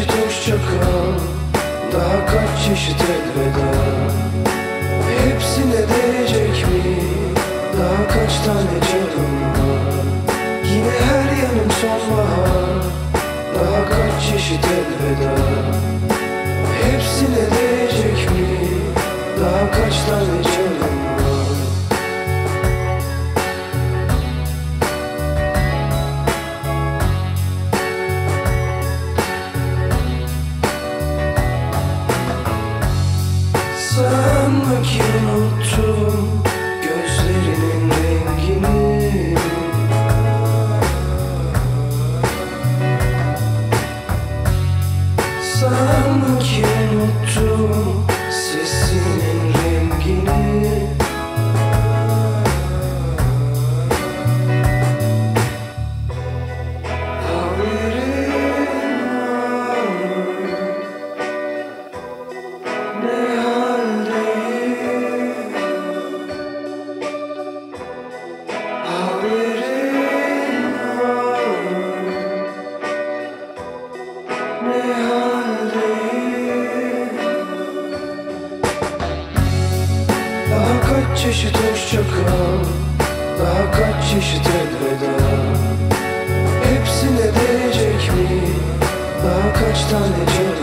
çeşit hoşça kal, daha kaç çeşit elveda. Hepsine değecek mi? Daha kaç tane canım var? Yine her yanım sonbahar, daha kaç çeşit elveda. Hepsine değecek mi? Daha kaç tane canım var? Sanma ki unuttum gözlerinin rengini. Sanma ki unuttum sesinin rengini. Haberin var mı? Ne haldeyim? Haberin var mı? Ne haldeyim? Daha kaç çeşit hoşça kal, daha kaç çeşit elveda. Hepsine değecek mi? Daha kaç tane canım